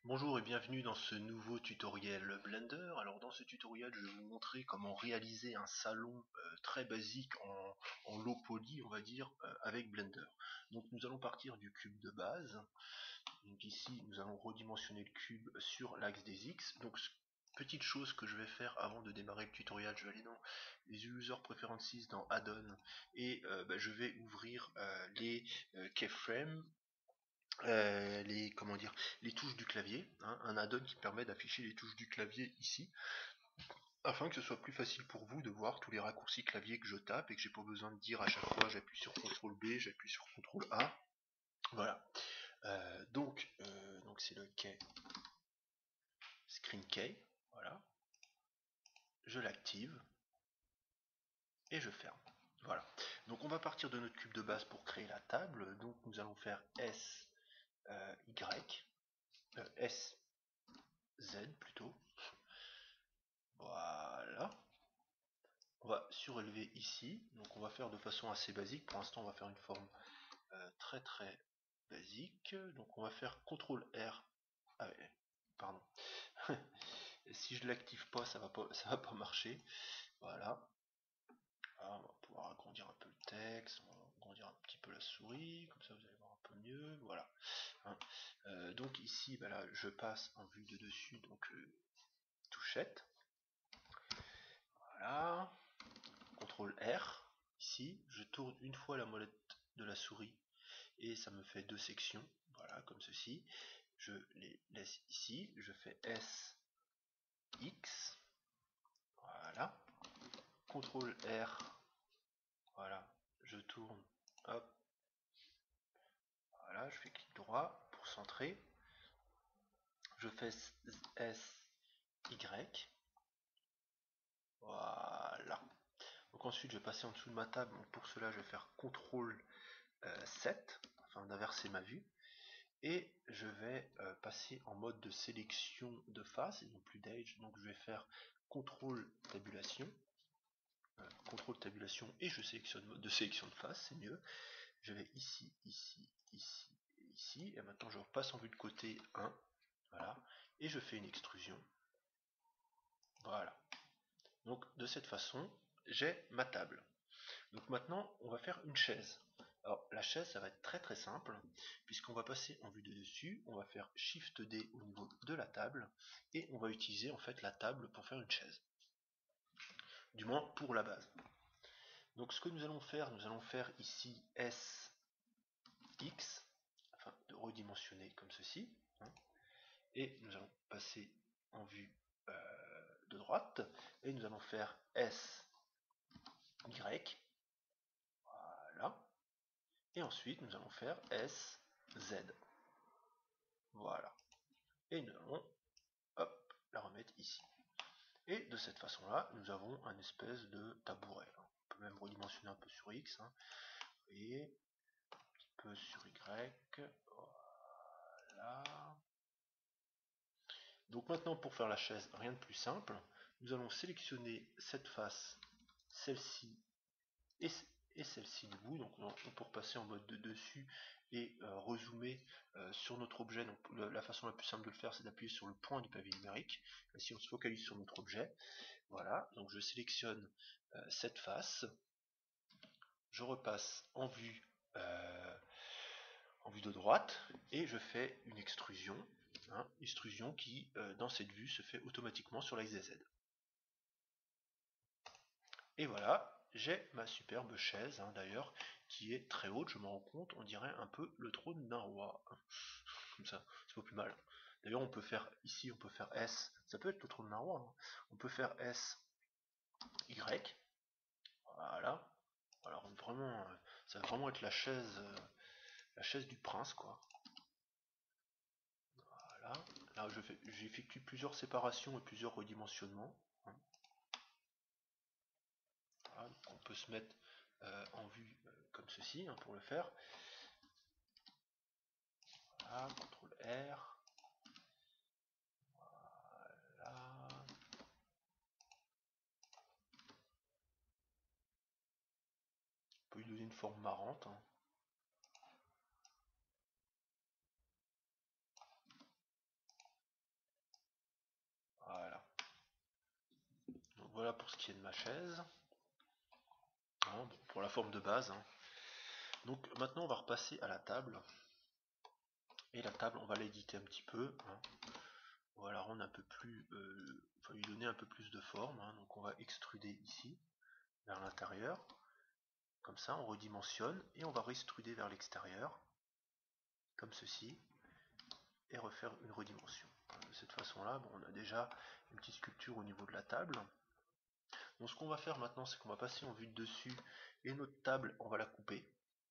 Bonjour et bienvenue dans ce nouveau tutoriel Blender. Alors dans ce tutoriel je vais vous montrer comment réaliser un salon très basique en low poly on va dire avec Blender. Donc nous allons partir du cube de base. Donc ici nous allons redimensionner le cube sur l'axe des X. Donc petite chose que je vais faire avant de démarrer le tutoriel, je vais aller dans les User Preferences dans Add-on et je vais ouvrir les keyframes, les touches du clavier, hein, un add-on qui permet d'afficher les touches du clavier ici, afin que ce soit plus facile pour vous de voir tous les raccourcis clavier que je tape et que j'ai pas besoin de dire à chaque fois j'appuie sur CTRL B, j'appuie sur CTRL A. Voilà. Donc c'est le key, screen key, voilà. Je l'active et je ferme. Voilà. Donc on va partir de notre cube de base pour créer la table. Donc nous allons faire S, Y, S, Z plutôt. Voilà. On va surélever ici, donc on va faire de façon assez basique. Pour l'instant on va faire une forme très basique. Donc on va faire CTRL R. Ah ouais, pardon. Si je l'active pas, ça va pas marcher. Voilà. Ah, on va pouvoir agrandir un peu le texte, on va agrandir un petit peu la souris, comme ça vous allez voir un peu mieux. Voilà. Hein. Donc ici, là, je passe en vue de dessus, donc touchette. Voilà. CTRL R. Ici, je tourne une fois la molette de la souris et ça me fait deux sections, voilà, comme ceci. Je les laisse ici, je fais S, X, voilà, CTRL R, voilà, je tourne, hop, voilà, je fais clic droit pour centrer, je fais S, Y, voilà. Donc ensuite je vais passer en dessous de ma table, donc pour cela je vais faire CTRL 7, afin d'inverser ma vue. Et je vais passer en mode de sélection de face et non plus d'edge. Donc je vais faire contrôle tabulation, et je sélectionne mode de sélection de face, c'est mieux. Je vais ici, ici, ici et ici. Et maintenant je repasse en vue de côté 1. Voilà. Et je fais une extrusion. Voilà. Donc de cette façon, j'ai ma table. Donc maintenant, on va faire une chaise. Alors la chaise, ça va être très simple, puisqu'on va passer en vue de dessus, on va faire Shift D au niveau de la table, et on va utiliser en fait la table pour faire une chaise. Du moins pour la base. Donc ce que nous allons faire ici S, X, afin de redimensionner comme ceci, hein, et nous allons passer en vue de droite, et nous allons faire S, Y, voilà. Et ensuite, nous allons faire S, Z. Voilà. Et nous allons, hop, la remettre ici. Et de cette façon-là, nous avons un espèce de tabouret. On peut même redimensionner un peu sur X. Hein. Et un petit peu sur Y. Voilà. Donc maintenant, pour faire la chaise, rien de plus simple. Nous allons sélectionner cette face, celle-ci et celle-ci debout, donc pour passer en mode de dessus et rezoomer sur notre objet. Donc la façon la plus simple de le faire, c'est d'appuyer sur le point du pavé numérique. Ainsi on se focalise sur notre objet. Voilà, donc je sélectionne cette face, je repasse en vue de droite et je fais une extrusion, hein, extrusion qui dans cette vue se fait automatiquement sur l'axe des Z. Et voilà, j'ai ma superbe chaise, hein, d'ailleurs, qui est très haute, je m'en rends compte, on dirait un peu le trône d'un roi. Comme ça, c'est pas plus mal. D'ailleurs, on peut faire, ici, on peut faire S, ça peut être le trône d'un roi, hein. On peut faire S, Y, voilà. Alors vraiment, ça va vraiment être la chaise du prince, quoi. Voilà. Là, j'effectue plusieurs séparations et plusieurs redimensionnements. Hein. Voilà. On peut se mettre en vue comme ceci, hein, pour le faire. Voilà, CTRL R. Voilà. On peut lui donner une forme marrante. Hein. voilà pour ce qui est de ma chaise. Hein, bon, pour la forme de base. Hein. Donc maintenant on va repasser à la table. Et la table on va l'éditer un petit peu. Hein. On va la rendre un peu plus, enfin lui donner un peu plus de forme. Hein. Donc on va extruder ici vers l'intérieur. Comme ça on redimensionne et on va extruder vers l'extérieur. Comme ceci. Et refaire une redimension. De cette façon là, bon, on a déjà une petite sculpture au niveau de la table. Donc ce qu'on va faire maintenant, c'est qu'on va passer en vue de dessus et notre table, on va la couper.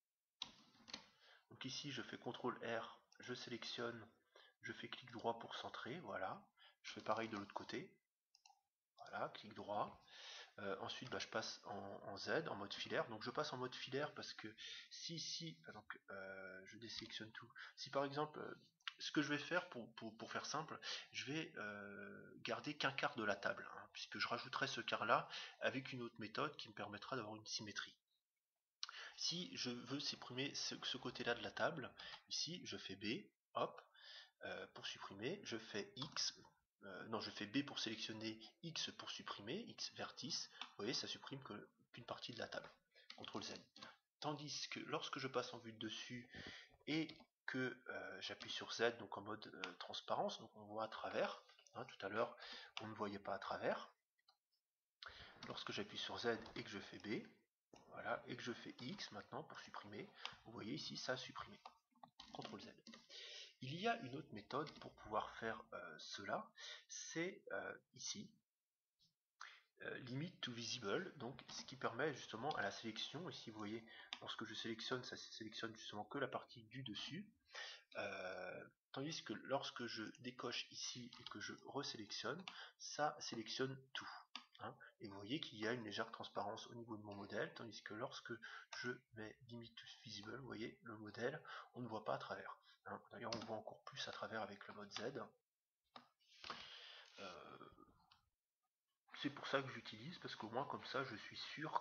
Donc ici, je fais CTRL R, je sélectionne, je fais clic droit pour centrer, voilà. Je fais pareil de l'autre côté. Voilà, clic droit. Ensuite, je passe en Z, en mode filaire. Donc je passe en mode filaire parce que si donc, je désélectionne tout. Si par exemple, ce que je vais faire pour faire simple, je vais garder qu'un quart de la table, hein, puisque je rajouterai ce quart là avec une autre méthode qui me permettra d'avoir une symétrie. Si je veux supprimer ce côté-là de la table, ici je fais B, hop, pour supprimer, je fais X, non je fais B pour sélectionner, X pour supprimer, X vertice, vous voyez ça supprime qu'une partie de la table, CTRL Z. Tandis que lorsque je passe en vue de dessus et que j'appuie sur Z, donc en mode transparence, donc on voit à travers, hein, tout à l'heure on ne voyait pas à travers, lorsque j'appuie sur Z et que je fais B, voilà, et que je fais X maintenant pour supprimer, vous voyez ici ça a supprimé, CTRL Z. Il y a une autre méthode pour pouvoir faire cela, c'est ici, Limit to Visible, donc ce qui permet justement à la sélection, ici vous voyez, lorsque je sélectionne, ça sélectionne justement que la partie du dessus, tandis que lorsque je décoche ici et que je resélectionne, ça sélectionne tout. Hein, et vous voyez qu'il y a une légère transparence au niveau de mon modèle, tandis que lorsque je mets Limit to Visible, vous voyez, le modèle, on ne voit pas à travers. Hein. D'ailleurs, on voit encore plus à travers avec le mode Z. C'est pour ça que j'utilise, parce qu'au moins comme ça, je suis sûr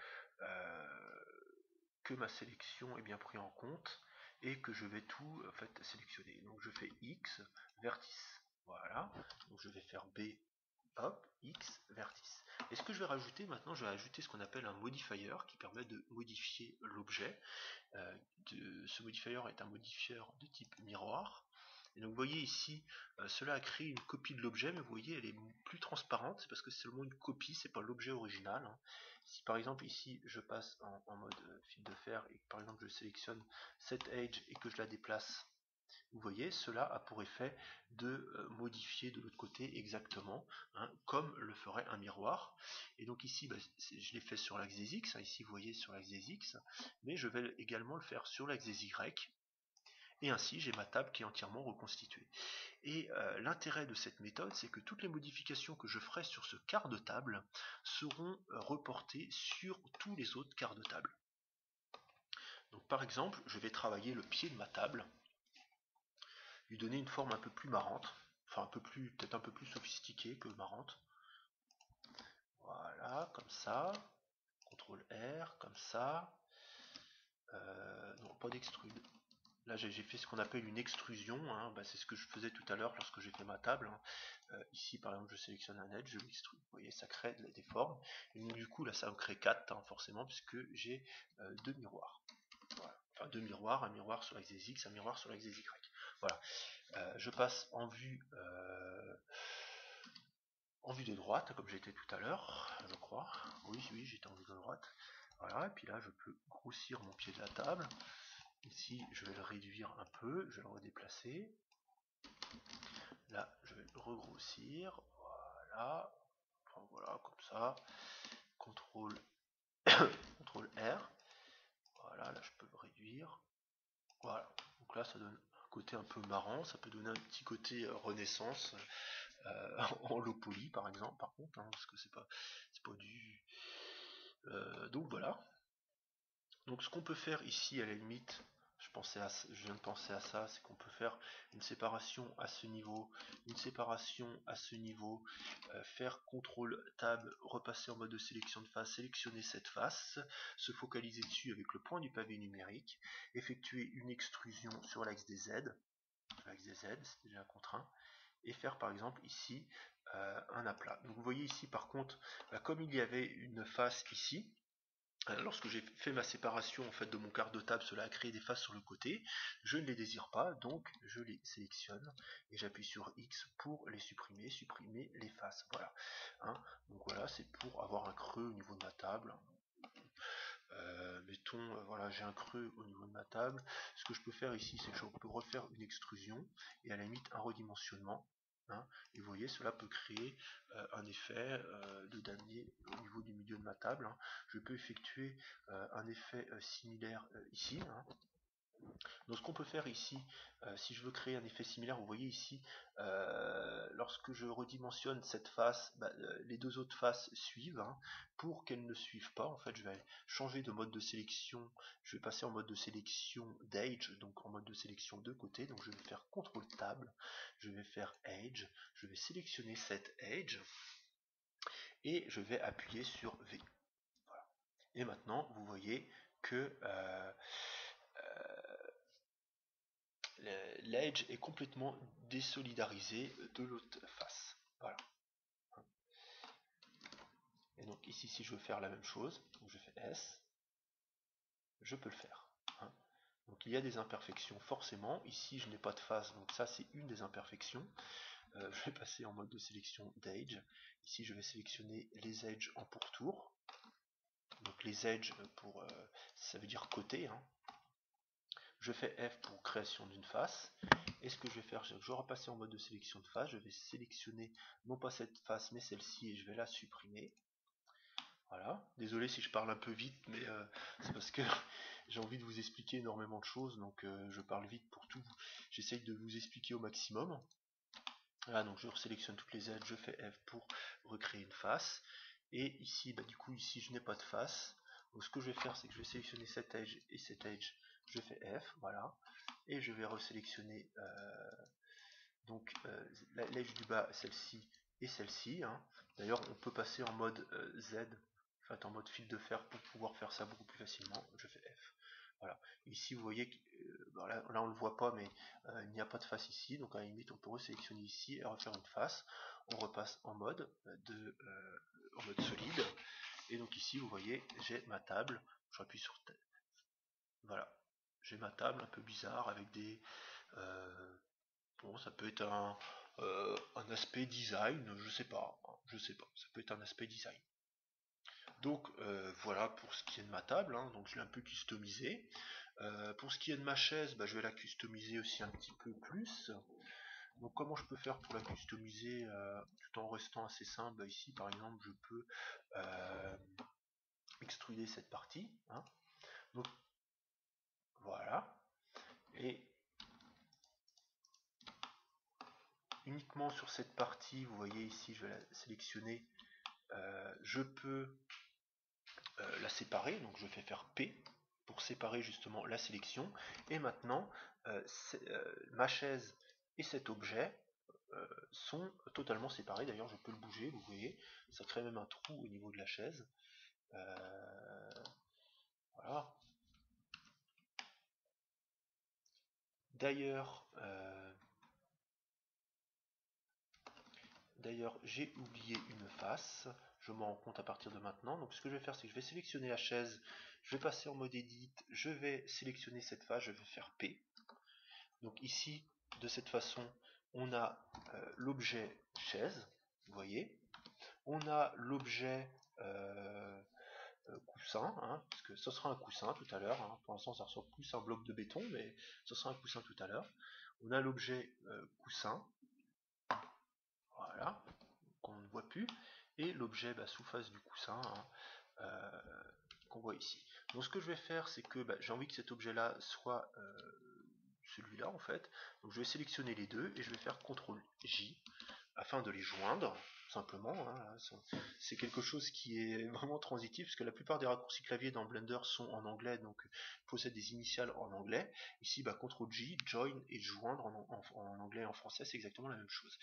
que ma sélection est bien prise en compte et que je vais tout en fait sélectionner. Donc je fais X, vertice. Voilà. Donc je vais faire B, hop, X, vertice. Et ce que je vais rajouter maintenant, je vais ajouter ce qu'on appelle un modifier qui permet de modifier l'objet. Ce modifier est un modifier de type miroir. Et donc vous voyez ici, cela a créé une copie de l'objet, mais vous voyez elle est plus transparente, c'est parce que c'est seulement une copie, c'est pas l'objet original. Hein. Si par exemple ici je passe en mode fil de fer et que par exemple je sélectionne cette edge et que je la déplace, vous voyez, cela a pour effet de modifier de l'autre côté exactement, hein, comme le ferait un miroir. Et donc ici, je l'ai fait sur l'axe des X, hein, ici vous voyez sur l'axe des X, mais je vais également le faire sur l'axe des Y, et ainsi j'ai ma table qui est entièrement reconstituée. Et l'intérêt de cette méthode, c'est que toutes les modifications que je ferai sur ce quart de table seront reportées sur tous les autres quarts de table. Donc par exemple, je vais travailler le pied de ma table, lui donner une forme un peu plus marrante, enfin peut-être un peu plus sophistiquée que marrante. Voilà, comme ça. CTRL R, comme ça. Non, pas d'extrude. Là j'ai fait ce qu'on appelle une extrusion, hein. C'est ce que je faisais tout à l'heure lorsque j'ai fait ma table. Hein. Ici par exemple je sélectionne un edge, je l'extrude. Vous voyez, ça crée des formes. Et donc, du coup là ça me crée 4, hein, forcément, puisque j'ai deux miroirs. Voilà. Enfin deux miroirs, un miroir sur l'axe des X, un miroir sur l'axe des Y. Voilà. Je passe en vue de droite, comme j'étais tout à l'heure, je crois. Oui, j'étais en vue de droite. Voilà, et puis là, je peux grossir mon pied de la table. Ici, je vais le réduire un peu, je vais le redéplacer. Là, je vais le regrossir. Voilà. Enfin, voilà, comme ça. CTRL R. Voilà, là, je peux le réduire. Voilà. Donc là, ça donne un côté un peu marrant. Ça peut donner un petit côté renaissance. En low poly par exemple, par contre, hein, parce que c'est pas du. Donc voilà. Donc ce qu'on peut faire ici à la limite, je viens de penser à ça, c'est qu'on peut faire une séparation à ce niveau, une séparation à ce niveau, faire CTRL Tab, repasser en mode de sélection de face, sélectionner cette face, se focaliser dessus avec le point du pavé numérique, effectuer une extrusion sur l'axe des Z, c'est déjà contraint, et faire par exemple ici un aplat. Donc vous voyez ici par contre, comme il y avait une face ici, lorsque j'ai fait ma séparation en fait de mon quart de table, cela a créé des faces sur le côté. Je ne les désire pas, donc je les sélectionne et j'appuie sur X pour les supprimer, supprimer les faces. Voilà. Hein, donc voilà, c'est pour avoir un creux au niveau de ma table. Mettons, voilà, j'ai un creux au niveau de ma table. Ce que je peux faire ici, c'est que je peux refaire une extrusion et à la limite un redimensionnement. Hein, et vous voyez, cela peut créer un effet de damier au niveau du milieu de ma table. Hein. Je peux effectuer un effet similaire ici. Hein. Donc ce qu'on peut faire ici, si je veux créer un effet similaire, vous voyez ici, lorsque je redimensionne cette face, les deux autres faces suivent. Hein. Pour qu'elles ne suivent pas, en fait, je vais changer de mode de sélection. Je vais passer en mode de sélection d'Edge, donc en mode de sélection de côté. Donc je vais faire CTRL Table, je vais faire Edge, je vais sélectionner cette Edge et je vais appuyer sur V. Voilà. Et maintenant, vous voyez que l'Edge est complètement désolidarisé de l'autre face. Voilà. Et donc ici, si je veux faire la même chose, donc je fais S, je peux le faire. Hein. Donc il y a des imperfections forcément. Ici, je n'ai pas de face, donc ça c'est une des imperfections. Je vais passer en mode de sélection d'Edge. Ici, je vais sélectionner les edges en pourtour. Donc les edges, ça veut dire côté. Hein. Je fais F pour création d'une face. Et ce que je vais faire, c'est que je vais repasser en mode de sélection de face. Je vais sélectionner non pas cette face, mais celle-ci, et je vais la supprimer. Voilà. Désolé si je parle un peu vite, mais c'est parce que j'ai envie de vous expliquer énormément de choses, donc je parle vite pour tout. J'essaye de vous expliquer au maximum. Voilà, donc je sélectionne toutes les aides, je fais F pour recréer une face. Et ici, du coup, ici, je n'ai pas de face. Donc ce que je vais faire, c'est que je vais sélectionner cet edge et cet edge. Je fais F, voilà. Et je vais resélectionner l'edge du bas, celle-ci et celle-ci. Hein. D'ailleurs, on peut passer en mode Z, en fait, en mode fil de fer pour pouvoir faire ça beaucoup plus facilement. Je fais F. Voilà. Ici, vous voyez que là, on le voit pas, mais il n'y a pas de face ici. Donc à la limite, on peut resélectionner ici et refaire une face. On repasse en mode solide. Et donc ici, vous voyez, j'ai ma table. J'appuie sur voilà. J'ai ma table un peu bizarre avec des bon, ça peut être un aspect design, je sais pas, ça peut être un aspect design. Donc voilà pour ce qui est de ma table, hein, donc je l'ai un peu customisé. Pour ce qui est de ma chaise, je vais la customiser aussi un petit peu plus. Donc comment je peux faire pour la customiser tout en restant assez simple? Ici par exemple je peux extruder cette partie. Hein. Donc voilà. Et uniquement sur cette partie, vous voyez ici, je vais la sélectionner. Je peux la séparer, donc je fais faire P pour séparer justement la sélection. Et maintenant, ma chaise et cet objet sont totalement séparés. D'ailleurs, je peux le bouger, vous voyez, ça crée même un trou au niveau de la chaise. Voilà. D'ailleurs, j'ai oublié une face. Je m'en rends compte à partir de maintenant. Donc ce que je vais faire, c'est que je vais sélectionner la chaise, je vais passer en mode Edit, je vais sélectionner cette face, je vais faire P. Donc ici, de cette façon, on a l'objet chaise, vous voyez. On a l'objet coussin, hein, parce que ce sera un coussin tout à l'heure. Hein. Pour l'instant, ça ressemble plus à un bloc de béton, mais ce sera un coussin tout à l'heure. On a l'objet coussin, voilà, qu'on ne voit plus, et l'objet sous face du coussin, hein, qu'on voit ici. Donc ce que je vais faire, c'est que j'ai envie que cet objet-là soit celui-là en fait. Donc je vais sélectionner les deux et je vais faire CTRL J afin de les joindre simplement. Hein. C'est quelque chose qui est vraiment transitif parce que la plupart des raccourcis clavier dans Blender sont en anglais, donc possèdent des initiales en anglais. Ici CTRL J, join et joindre en anglais et en français, c'est exactement la même chose.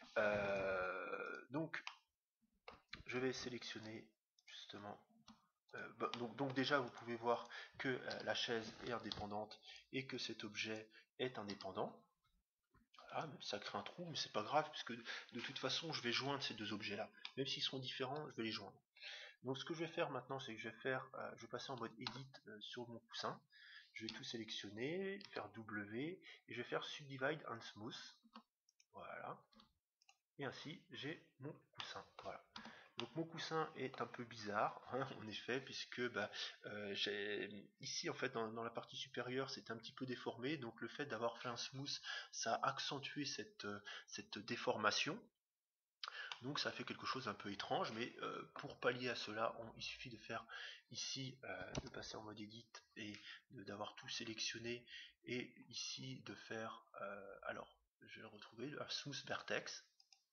Donc je vais sélectionner justement donc déjà vous pouvez voir que la chaise est indépendante et que cet objet est indépendant. Voilà, même si ça crée un trou, mais c'est pas grave, puisque de toute façon, je vais joindre ces deux objets-là. Même s'ils seront différents, je vais les joindre. Donc ce que je vais faire maintenant, c'est que je vais passer en mode Edit sur mon coussin. Je vais tout sélectionner, faire W, et je vais faire Subdivide and Smooth. Voilà. Et ainsi, j'ai mon coussin. Voilà. Donc mon coussin est un peu bizarre, hein, en effet, puisque ici en fait dans la partie supérieure c'est un petit peu déformé, donc le fait d'avoir fait un smooth, ça a accentué cette déformation. Donc ça fait quelque chose d'un peu étrange, mais pour pallier à cela, il suffit de faire ici, de passer en mode edit et d'avoir tout sélectionné, et ici de faire, alors je vais le retrouver, un smooth vertex,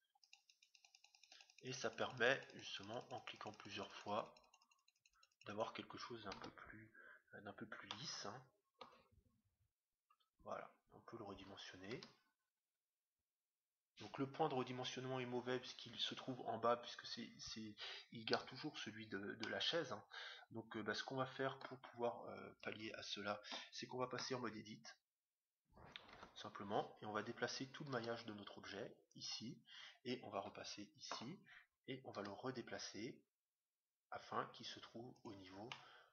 et ça permet justement en cliquant plusieurs fois d'avoir quelque chose d'un peu plus lisse, hein. Voilà, on peut le redimensionner. Donc le point de redimensionnement est mauvais puisqu'il se trouve en bas, puisque il garde toujours celui de la chaise, hein. Donc ce qu'on va faire pour pouvoir pallier à cela, c'est qu'on va passer en mode edit, simplement, et on va déplacer tout le maillage de notre objet, ici, et on va repasser ici, et on va le redéplacer, afin qu'il se trouve au niveau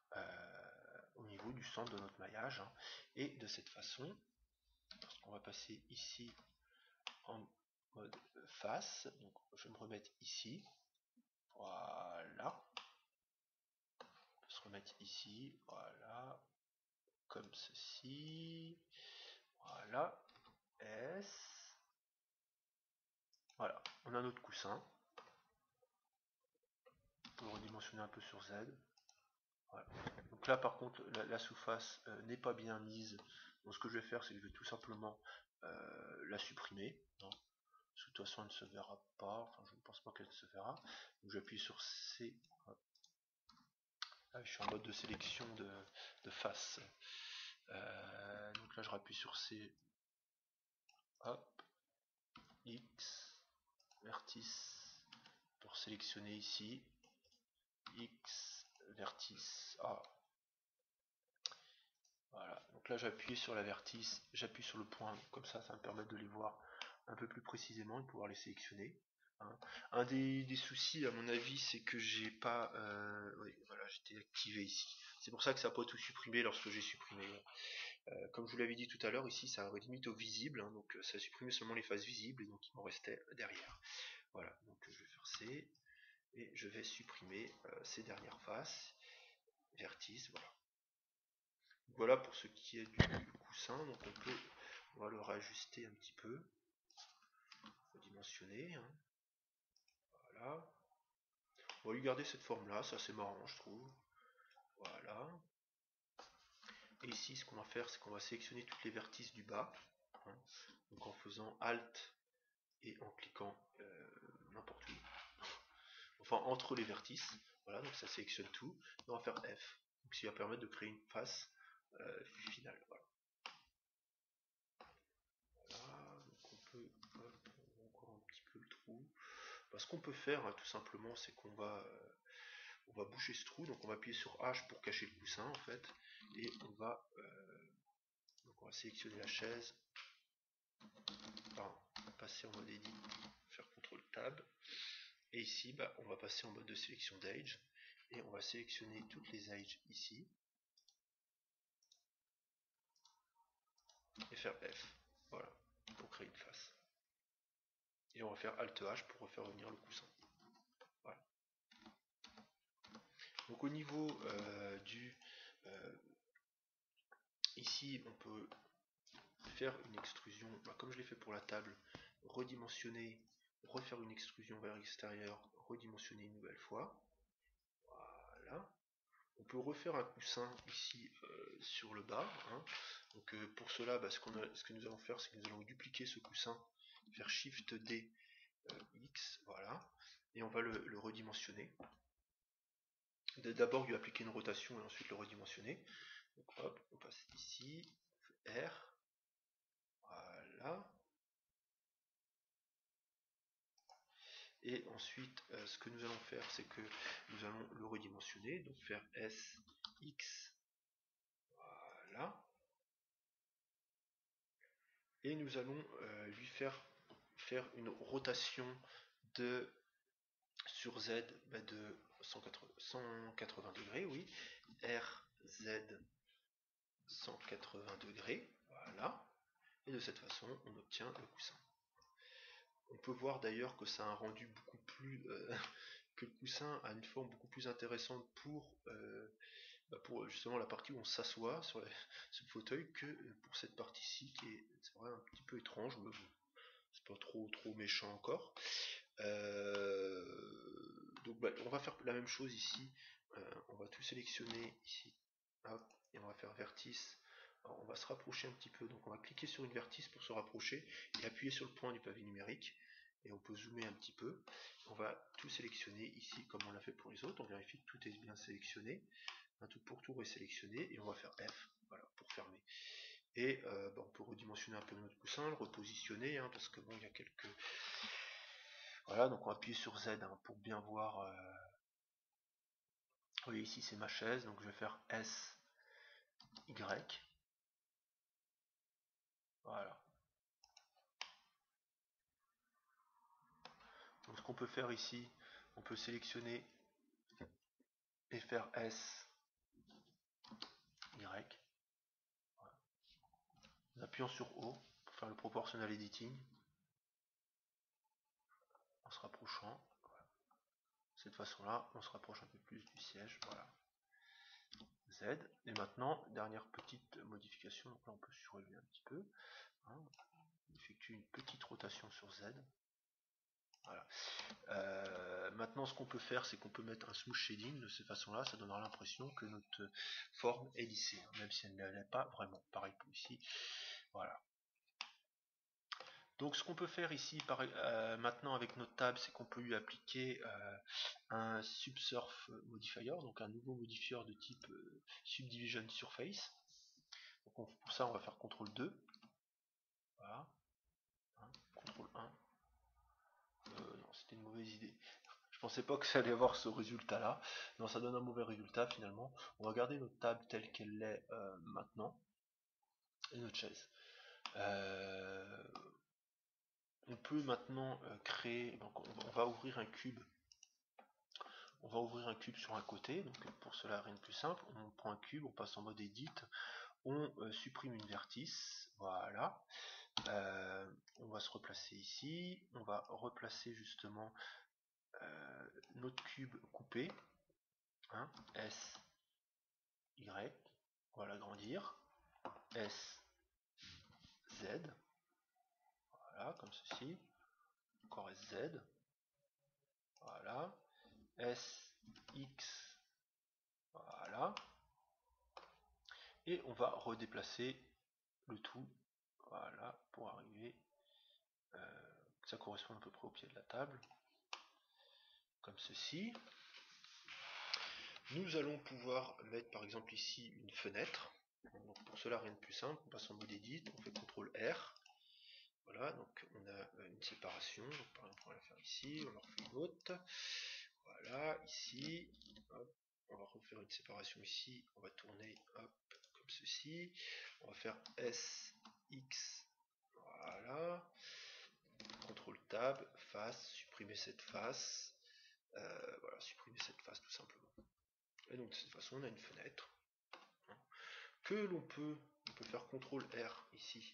du centre de notre maillage, hein. Et de cette façon, on va passer ici en mode face, donc je vais me remettre ici, voilà, on peut se remettre ici, voilà, comme ceci, voilà, S, voilà, on a notre coussin, on peut le redimensionner un peu sur Z, voilà. Donc là par contre la sous-face n'est pas bien mise, donc ce que je vais faire c'est que je vais tout simplement la supprimer, hein. De toute façon elle ne se verra pas, enfin je ne pense pas qu'elle se verra. Donc j'appuie sur C, là, je suis en mode de sélection de face, donc là je rappuie sur C, hop, X, vertice, pour sélectionner ici, X, vertice A. Voilà, donc là j'appuie sur la vertice, j'appuie sur le point, comme ça me permet de les voir un peu plus précisément et de pouvoir les sélectionner, hein. Un des soucis à mon avis c'est que j'ai pas, oui, voilà, j'étais activé ici, c'est pour ça que ça n'a pas tout supprimé lorsque j'ai supprimé, comme je vous l'avais dit tout à l'heure, ici ça limite au visible, hein, donc ça supprimait seulement les faces visibles, et donc il m'en restait derrière. Voilà, donc je vais faire C, et je vais supprimer ces dernières faces, vertice, voilà. Voilà pour ce qui est du coussin, donc on va le réajuster un petit peu, redimensionner, hein. Voilà. On va lui garder cette forme là, c'est assez marrant je trouve. Voilà. Et ici ce qu'on va faire, c'est qu'on va sélectionner toutes les vertices du bas, hein. Donc en faisant Alt et en cliquant n'importe où, enfin entre les vertices, voilà, donc ça sélectionne tout, et on va faire F, donc ce qui va permettre de créer une face finale, voilà. Voilà, donc on peut, hop, on voit encore un petit peu le trou. Ce qu'on peut faire, hein, tout simplement, c'est qu'on va boucher ce trou, donc on va appuyer sur H pour cacher le coussin en fait, et donc on va sélectionner la chaise, enfin, passer en mode edit, faire CTRL Tab, et ici on va passer en mode de sélection d'Age, et on va sélectionner toutes les Edges ici, et faire F, voilà, pour créer une face. Et on va faire Alt H pour refaire revenir le coussin. Voilà. Donc au niveau ici on peut faire une extrusion, comme je l'ai fait pour la table, redimensionner, refaire une extrusion vers l'extérieur, redimensionner une nouvelle fois. Voilà. On peut refaire un coussin ici sur le bas, hein. Donc pour cela, ce que nous allons faire, c'est que nous allons dupliquer ce coussin, faire Shift D X, voilà, et on va le redimensionner. D'abord lui appliquer une rotation et ensuite le redimensionner. Donc hop, on passe ici, on fait R, voilà. Et ensuite, ce que nous allons faire, c'est que nous allons le redimensionner, donc faire S, X, voilà. et nous allons lui faire une rotation de sur Z de 180 degrés, oui, RZ 180 degrés, voilà, et de cette façon on obtient le coussin. On peut voir d'ailleurs que ça a un rendu beaucoup plus que le coussin a une forme beaucoup plus intéressante pour justement la partie où on s'assoit sur le fauteuil que pour cette partie-ci qui est, c'est vrai, un petit peu étrange, mais bon, c'est pas trop méchant encore. Donc on va faire la même chose ici. On va tout sélectionner ici, hop, et on va faire vertice. Alors, on va se rapprocher un petit peu, donc on va cliquer sur une vertice pour se rapprocher et appuyer sur le point du pavé numérique, et on peut zoomer un petit peu. On va tout sélectionner ici comme on l'a fait pour les autres. On vérifie que tout est bien sélectionné, un tout pour tour est sélectionné, et on va faire F, voilà, pour fermer. Et on peut redimensionner un peu notre coussin, le repositionner, hein, parce que bon, il y a quelques... Voilà, donc on va appuyer sur Z hein, pour bien voir. Oui, ici c'est ma chaise, donc je vais faire S, Y. Voilà. Donc ce qu'on peut faire ici, on peut sélectionner et faire S, Y. Voilà. En appuyant sur O pour faire le proportional editing. En se rapprochant. Voilà. De cette façon-là, on se rapproche un peu plus du siège. Voilà. Z. Et maintenant, dernière petite modification. Donc là, on peut surélever un petit peu. Hein. On effectue une petite rotation sur Z. Voilà. Maintenant, ce qu'on peut faire, c'est qu'on peut mettre un smooth shading. De cette façon-là, ça donnera l'impression que notre forme est lissée, hein, même si elle ne l'est pas vraiment. Pareil pour ici. Voilà. Donc, ce qu'on peut faire ici, maintenant avec notre table, c'est qu'on peut lui appliquer un subsurf modifier, donc un nouveau modifier de type subdivision surface. Donc, pour ça, on va faire CTRL 2. Voilà. Hein, CTRL 1. Non, c'était une mauvaise idée. Je pensais pas que ça allait avoir ce résultat là. Non, ça donne un mauvais résultat finalement. On va garder notre table telle qu'elle est maintenant. Et notre chaise. On peut maintenant créer. Donc on va ouvrir un cube. On va ouvrir un cube sur un côté. Donc pour cela, rien de plus simple. On prend un cube, on passe en mode edit. On supprime une vertice. Voilà. On va se replacer ici. On va replacer justement notre cube coupé. Hein, S, Y, on va l'agrandir, S, Z, voilà, comme ceci, encore S, Z, voilà, S, X, voilà, et on va redéplacer le tout, voilà, pour arriver, que ça correspond à peu près au pied de la table, comme ceci. Nous allons pouvoir mettre par exemple ici une fenêtre. Donc pour cela, rien de plus simple, on passe en mode edit, on fait CTRL R. Voilà, donc on a une séparation. Donc par exemple, on va la faire ici, on en refait une autre. Voilà, ici. Hop, on va refaire une séparation ici. On va tourner hop, comme ceci. On va faire S, X. Voilà. CTRL Tab, face, supprimer cette face. Voilà, supprimer cette face tout simplement. Et donc de cette façon, on a une fenêtre que on peut faire CTRL R ici.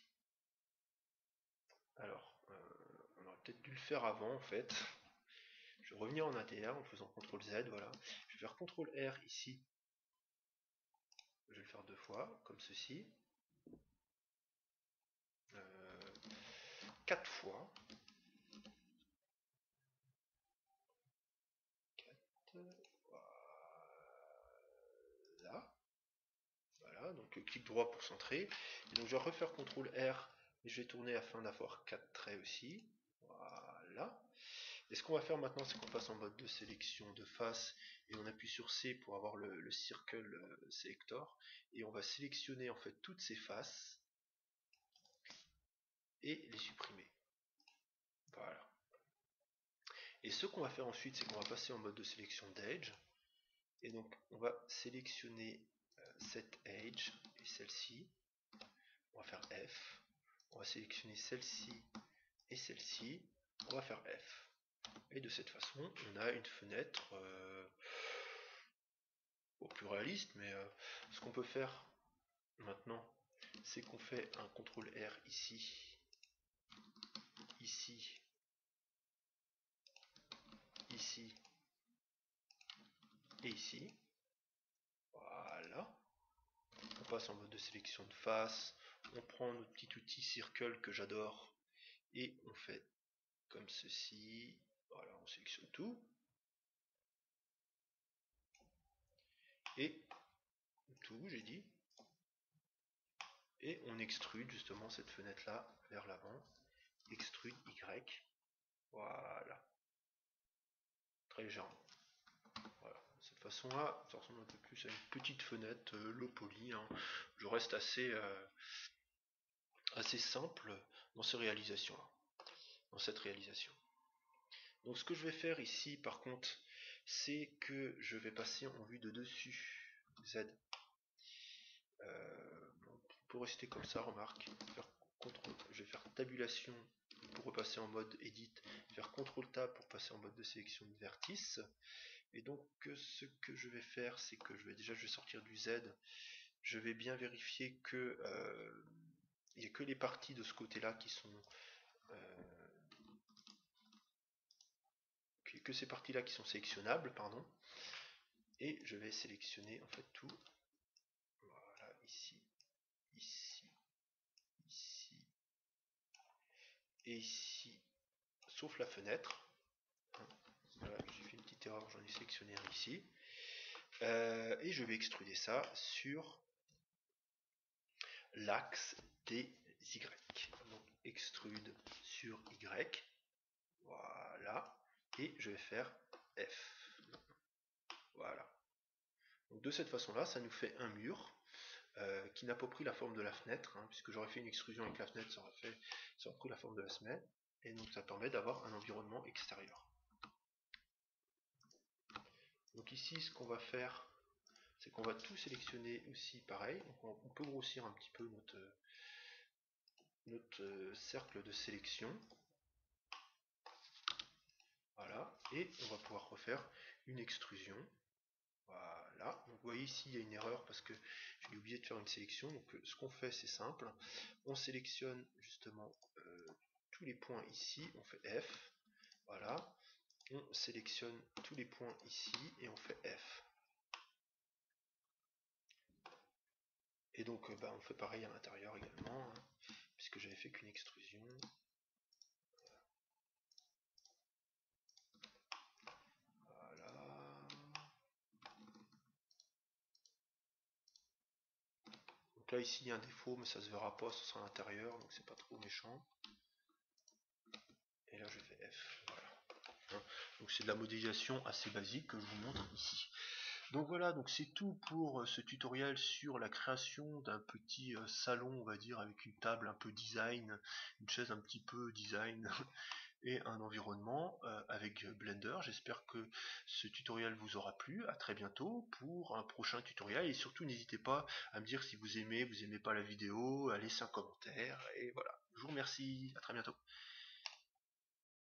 Alors, on aurait peut-être dû le faire avant en fait. Je vais revenir en intérieur en faisant CTRL Z, voilà. Je vais faire CTRL R ici. Je vais le faire 2 fois, comme ceci. 4 fois. 4, voilà. Voilà, donc clic droit pour centrer. Et donc je vais refaire CTRL R, et je vais tourner afin d'avoir 4 traits aussi. Voilà. Et ce qu'on va faire maintenant, c'est qu'on passe en mode de sélection de face et on appuie sur C pour avoir le circle selector, et on va sélectionner en fait toutes ces faces et les supprimer. Voilà. Et ce qu'on va faire ensuite, c'est qu'on va passer en mode de sélection d'edge, et donc on va sélectionner cette edge et celle-ci. On va faire F. On va sélectionner celle-ci et celle-ci. On va faire F. Et de cette façon, on a une fenêtre plus réaliste, mais ce qu'on peut faire maintenant, c'est qu'on fait un CTRL R ici, ici, ici et ici. Voilà. On passe en mode de sélection de face. On prend notre petit outil Circle que j'adore et on fait comme ceci. Voilà, on sélectionne tout. Et tout, j'ai dit. Et on extrude justement cette fenêtre là vers l'avant. Extrude Y. Voilà. Très légèrement. Voilà. De cette façon là, ça ressemble un peu plus à une petite fenêtre low poly. Hein. Je reste assez simple dans ces réalisations là. Dans cette réalisation. Donc ce que je vais faire ici par contre, c'est que je vais passer en vue de dessus. Z. Pour rester comme ça, remarque, je vais faire tabulation pour repasser en mode edit, faire CTRL tab pour passer en mode de sélection de vertice. Et donc ce que je vais faire, c'est que je vais sortir du Z, je vais bien vérifier que il n'y a que les parties de ce côté là qui sont que ces parties là qui sont sélectionnables, pardon, et je vais sélectionner en fait tout. Voilà, ici, ici, ici et ici, sauf la fenêtre. Voilà, j'ai fait une petite erreur, j'en ai sélectionné un ici. Et je vais extruder ça sur l'axe des Y. Donc extrude sur Y. Voilà. Et je vais faire F. Voilà. Donc de cette façon-là, ça nous fait un mur qui n'a pas pris la forme de la fenêtre, hein, puisque j'aurais fait une extrusion avec la fenêtre, ça aurait pris la forme de la semelle. Et donc ça permet d'avoir un environnement extérieur. Donc ici, ce qu'on va faire, c'est qu'on va tout sélectionner aussi pareil. Donc on peut grossir un petit peu notre cercle de sélection. Voilà, et on va pouvoir refaire une extrusion. Voilà, donc vous voyez ici il y a une erreur parce que j'ai oublié de faire une sélection. Donc ce qu'on fait c'est simple, on sélectionne justement tous les points ici, on fait F. Voilà, on sélectionne tous les points ici et on fait F. Et donc on fait pareil à l'intérieur également, hein, puisque j'avais fait qu'une extrusion. Donc là ici il y a un défaut mais ça se verra pas, ce sera à l'intérieur donc c'est pas trop méchant. Et là je fais F, voilà. Donc c'est de la modélisation assez basique que je vous montre ici. Donc voilà, donc c'est tout pour ce tutoriel sur la création d'un petit salon, on va dire, avec une table un peu design, une chaise un petit peu design et un environnement avec Blender. J'espère que ce tutoriel vous aura plu. À très bientôt pour un prochain tutoriel et surtout n'hésitez pas à me dire si vous aimez pas la vidéo, à laisser un commentaire et voilà. Je vous remercie, à très bientôt.